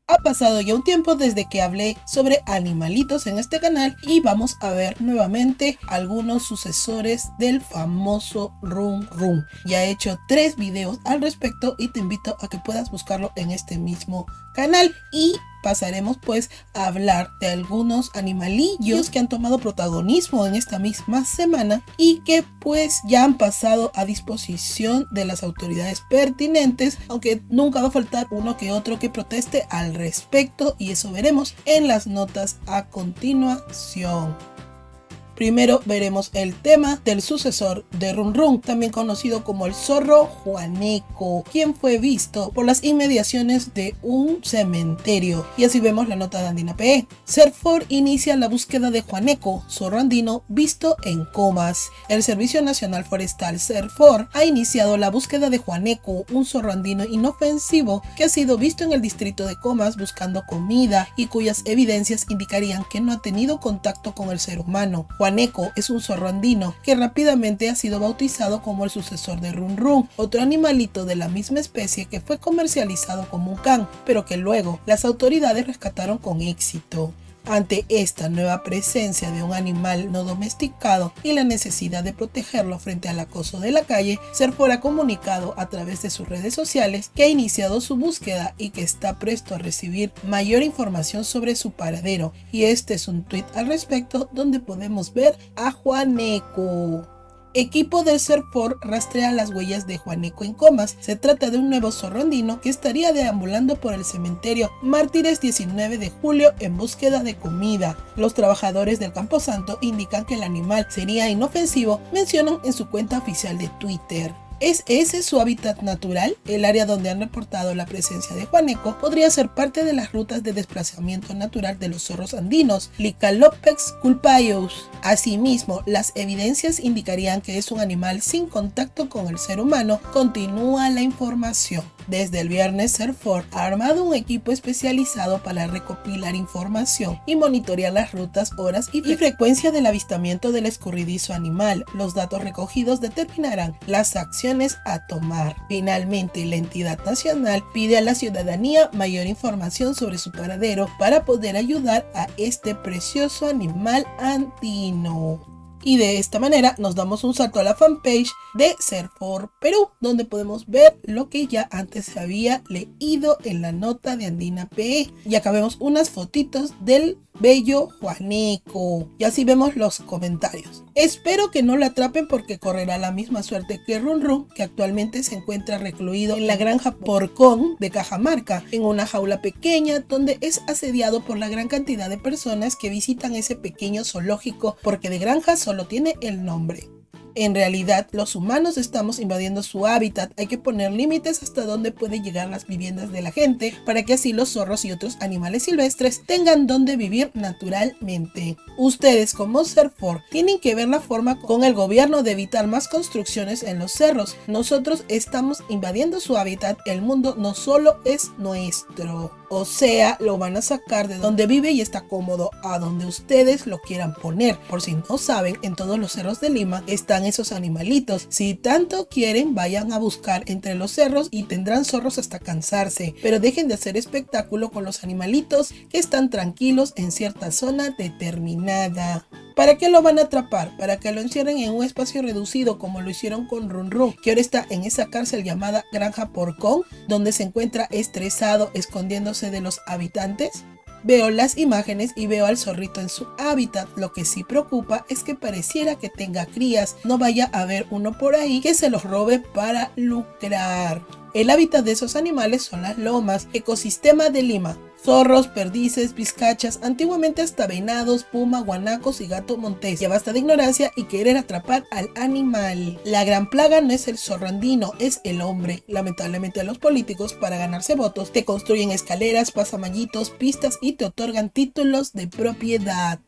Ha pasado ya un tiempo desde que hablé sobre animalitos en este canal y vamos a ver nuevamente algunos sucesores del famoso Run Run. Ya he hecho 3 videos al respecto y te invito a que puedas buscarlo en este mismo canal y pasaremos pues a hablar de algunos animalillos que han tomado protagonismo en esta misma semana y que pues ya han pasado a disposición de las autoridades pertinentes, aunque nunca va a faltar uno que otro que proteste al respecto, y eso veremos en las notas a continuación. Primero veremos el tema del sucesor de Run Run, también conocido como el zorro Juaneco, quien fue visto por las inmediaciones de un cementerio. Y así vemos la nota de Andina PE. Serfor inicia la búsqueda de Juaneco, zorro andino visto en Comas. El Servicio Nacional Forestal Serfor ha iniciado la búsqueda de Juaneco, un zorro andino inofensivo que ha sido visto en el distrito de Comas buscando comida y cuyas evidencias indicarían que no ha tenido contacto con el ser humano. Juaneco es un zorro andino que rápidamente ha sido bautizado como el sucesor de Run Run, otro animalito de la misma especie que fue comercializado como un can, pero que luego las autoridades rescataron con éxito. Ante esta nueva presencia de un animal no domesticado y la necesidad de protegerlo frente al acoso de la calle, Serfor ha comunicado a través de sus redes sociales que ha iniciado su búsqueda y que está presto a recibir mayor información sobre su paradero. Y este es un tweet al respecto donde podemos ver a Juaneco. Equipo de Serfor rastrea las huellas de Juaneco en Comas. Se trata de un nuevo zorro andino que estaría deambulando por el cementerio Mártires 19 de julio en búsqueda de comida. Los trabajadores del Camposanto indican que el animal sería inofensivo, mencionan en su cuenta oficial de Twitter. ¿Es ese su hábitat natural? El área donde han reportado la presencia de Juaneco podría ser parte de las rutas de desplazamiento natural de los zorros andinos, Licalopex culpaius. Asimismo, las evidencias indicarían que es un animal sin contacto con el ser humano, continúa la información. Desde el viernes, Serfor ha armado un equipo especializado para recopilar información y monitorear las rutas, horas y frecuencia del avistamiento del escurridizo animal. Los datos recogidos determinarán las acciones a tomar. Finalmente, la entidad nacional pide a la ciudadanía mayor información sobre su paradero para poder ayudar a este precioso animal andino. Y de esta manera nos damos un salto a la fanpage de Serfor Perú, donde podemos ver lo que ya antes se había leído en la nota de Andina PE. Y acá vemos unas fotitos del bello Juaneco. Y así vemos los comentarios. Espero que no lo atrapen porque correrá la misma suerte que Run Run, que actualmente se encuentra recluido en la granja Porcón de Cajamarca, en una jaula pequeña donde es asediado por la gran cantidad de personas que visitan ese pequeño zoológico, porque de granja solo tiene el nombre. En realidad, los humanos estamos invadiendo su hábitat. Hay que poner límites hasta dónde pueden llegar las viviendas de la gente para que así los zorros y otros animales silvestres tengan donde vivir naturalmente. Ustedes como Serfor tienen que ver la forma con el gobierno de evitar más construcciones en los cerros. Nosotros estamos invadiendo su hábitat. El mundo no solo es nuestro. O sea, lo van a sacar de donde vive y está cómodo a donde ustedes lo quieran poner. Por si no saben, en todos los cerros de Lima están esos animalitos. Si tanto quieren, vayan a buscar entre los cerros y tendrán zorros hasta cansarse. Pero dejen de hacer espectáculo con los animalitos que están tranquilos en cierta zona determinada. ¿Para qué lo van a atrapar? ¿Para que lo encierren en un espacio reducido como lo hicieron con Run Run, que ahora está en esa cárcel llamada Granja Porcón, donde se encuentra estresado, escondiéndose de los habitantes? Veo las imágenes y veo al zorrito en su hábitat. Lo que sí preocupa es que pareciera que tenga crías. No vaya a haber uno por ahí que se los robe para lucrar. El hábitat de esos animales son las lomas, ecosistema de Lima. Zorros, perdices, vizcachas, antiguamente hasta venados, puma, guanacos y gato montés. Ya basta de ignorancia y querer atrapar al animal. La gran plaga no es el zorro andino, es el hombre. Lamentablemente los políticos, para ganarse votos, te construyen escaleras, pasamallitos, pistas y te otorgan títulos de propiedad.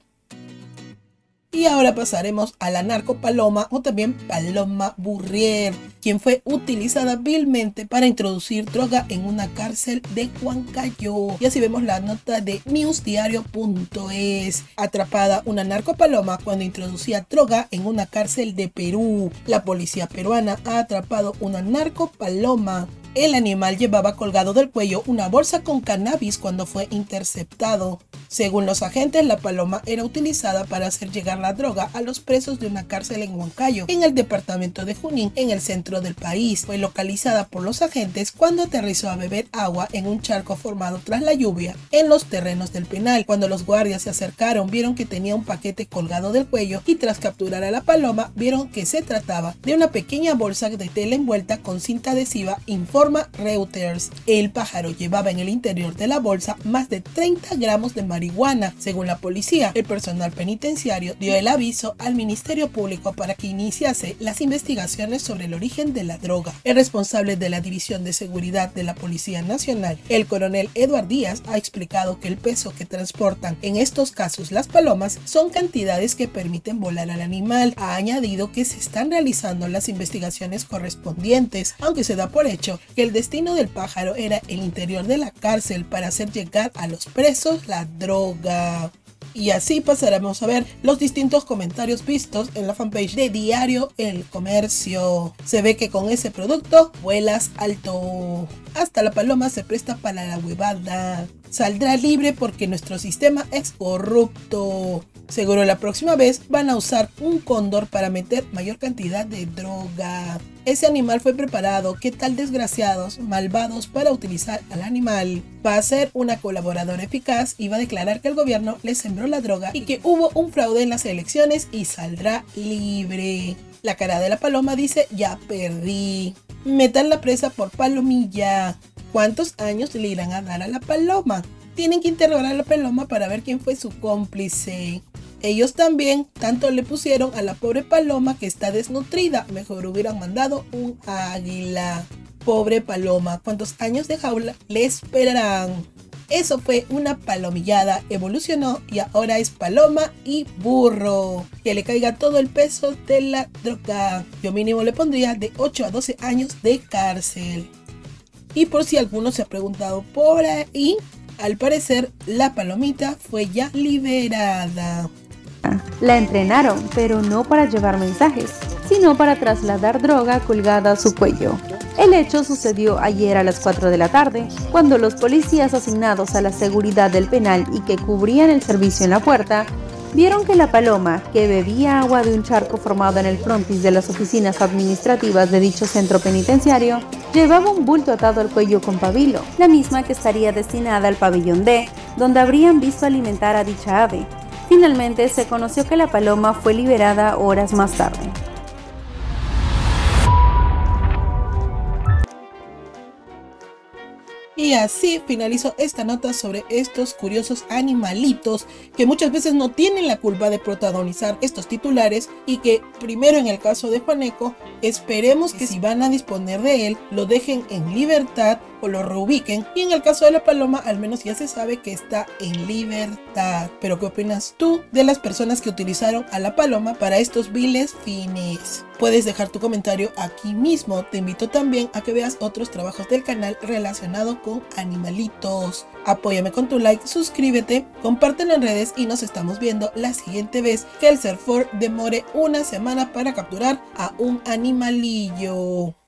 Y ahora pasaremos a la narcopaloma o también paloma burrier, quien fue utilizada vilmente para introducir droga en una cárcel de Huancayo. Y así vemos la nota de newsdiario.es. Atrapada una narcopaloma cuando introducía droga en una cárcel de Perú. La policía peruana ha atrapado una narcopaloma El animal llevaba colgado del cuello una bolsa con cannabis cuando fue interceptado. Según los agentes, la paloma era utilizada para hacer llegar la droga a los presos de una cárcel en Huancayo, en el departamento de Junín, en el centro del país. Fue localizada por los agentes cuando aterrizó a beber agua en un charco formado tras la lluvia en los terrenos del penal. Cuando los guardias se acercaron, vieron que tenía un paquete colgado del cuello y tras capturar a la paloma, vieron que se trataba de una pequeña bolsa de tela envuelta con cinta adhesiva, informa Reuters. El pájaro llevaba en el interior de la bolsa más de 30 gramos de marihuana. Según la policía, el personal penitenciario dio el aviso al Ministerio Público para que iniciase las investigaciones sobre el origen de la droga. El responsable de la División de Seguridad de la Policía Nacional, el coronel Eduard Díaz, ha explicado que el peso que transportan en estos casos las palomas son cantidades que permiten volar al animal. Ha añadido que se están realizando las investigaciones correspondientes, aunque se da por hecho que el destino del pájaro era el interior de la cárcel para hacer llegar a los presos la droga. Y así pasaremos a ver los distintos comentarios vistos en la fanpage de Diario El Comercio. Se ve que con ese producto vuelas alto. Hasta la paloma se presta para la huevada. Saldrá libre porque nuestro sistema es corrupto. Seguro la próxima vez van a usar un cóndor para meter mayor cantidad de droga. Ese animal fue preparado. ¿Qué tal desgraciados, malvados para utilizar al animal? Va a ser una colaboradora eficaz y va a declarar que el gobierno le sembró la droga y que hubo un fraude en las elecciones y saldrá libre. La cara de la paloma dice: ya perdí. Metan la presa por palomilla. ¿Cuántos años le irán a dar a la paloma? Tienen que interrogar a la paloma para ver quién fue su cómplice. Ellos también tanto le pusieron a la pobre paloma que está desnutrida. Mejor hubieran mandado un águila. Pobre paloma, ¿cuántos años de jaula le esperarán? Eso fue una palomillada, evolucionó y ahora es paloma y burro. Que le caiga todo el peso de la droga. Yo mínimo le pondría de 8 a 12 años de cárcel. Y por si alguno se ha preguntado por ahí, al parecer la palomita fue ya liberada. La entrenaron, pero no para llevar mensajes, sino para trasladar droga colgada a su cuello. El hecho sucedió ayer a las 4 de la tarde, cuando los policías asignados a la seguridad del penal y que cubrían el servicio en la puerta, vieron que la paloma, que bebía agua de un charco formado en el frontis de las oficinas administrativas de dicho centro penitenciario, llevaba un bulto atado al cuello con pabilo, la misma que estaría destinada al pabellón D, donde habrían visto alimentar a dicha ave. Finalmente se conoció que la paloma fue liberada horas más tarde. Y así finalizo esta nota sobre estos curiosos animalitos que muchas veces no tienen la culpa de protagonizar estos titulares y que primero en el caso de Juaneco esperemos que si van a disponer de él lo dejen en libertad o lo reubiquen, y en el caso de la paloma al menos ya se sabe que está en libertad. Pero ¿qué opinas tú de las personas que utilizaron a la paloma para estos viles fines? Puedes dejar tu comentario aquí mismo. Te invito también a que veas otros trabajos del canal relacionados con animalitos. Apóyame con tu like, suscríbete, compártelo en redes y nos estamos viendo la siguiente vez que el Surfor demore una semana para capturar a un animalillo.